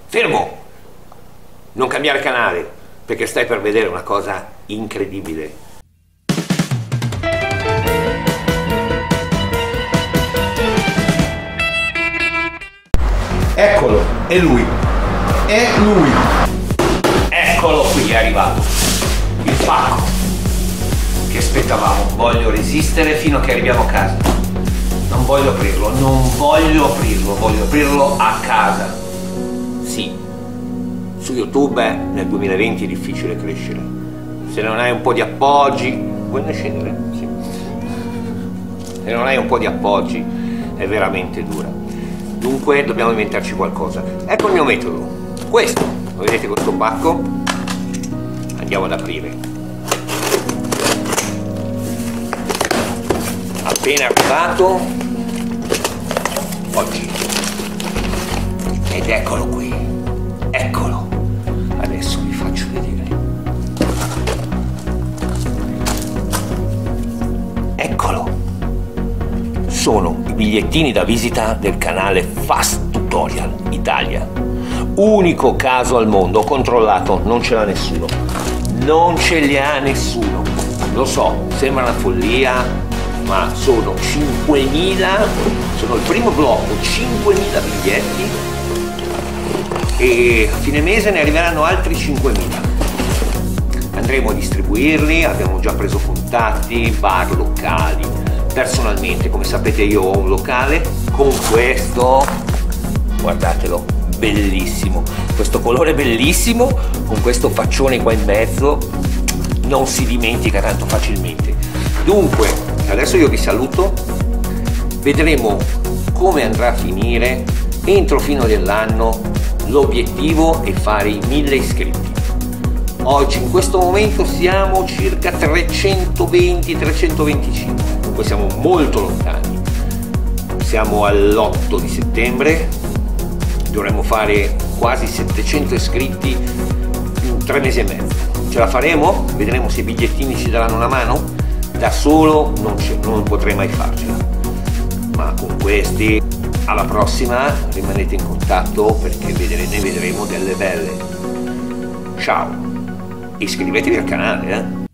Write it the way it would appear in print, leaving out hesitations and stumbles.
Fermo! Non cambiare canale, perché stai per vedere una cosa incredibile. Eccolo, è lui. È lui. Eccolo qui, è arrivato. Il pacco che aspettavamo. Voglio resistere fino a che arriviamo a casa. Non voglio aprirlo, voglio aprirlo a casa. Sì, su YouTube nel 2020 è difficile crescere. Se non hai un po' di appoggi, vuoi scendere? Sì. Se non hai un po' di appoggi è veramente dura. Dunque dobbiamo inventarci qualcosa. Ecco il mio metodo. Questo, lo vedete questo pacco? Andiamo ad aprire. Appena arrivato oggi. Ed eccolo qui. Eccolo. Adesso vi faccio vedere. Eccolo. Sono i bigliettini da visita del canale Fast Tutorial Italia. Unico caso al mondo, ho controllato, non ce l'ha nessuno. Non ce li ha nessuno. Lo so, sembra una follia, ma sono 5.000, sono il primo blocco, 5.000 biglietti e a fine mese ne arriveranno altri 5.000. Andremo a distribuirli, abbiamo già preso contatti, bar locali. Personalmente, come sapete, io ho un locale con questo, guardatelo, bellissimo, questo colore bellissimo, con questo faccione qua in mezzo, non si dimentica tanto facilmente. Dunque, adesso io vi saluto, vedremo come andrà a finire entro fine dell'anno. L'obiettivo è fare i 1000 iscritti. Oggi in questo momento siamo circa 320-325. Poi siamo molto lontani, siamo all'8 di settembre, dovremmo fare quasi 700 iscritti in 3 mesi e mezzo. Ce la faremo? Vedremo se i bigliettini ci daranno una mano. Da solo non potrei mai farcela, ma con questi, alla prossima, rimanete in contatto perché ne vedremo delle belle. Ciao, iscrivetevi al canale,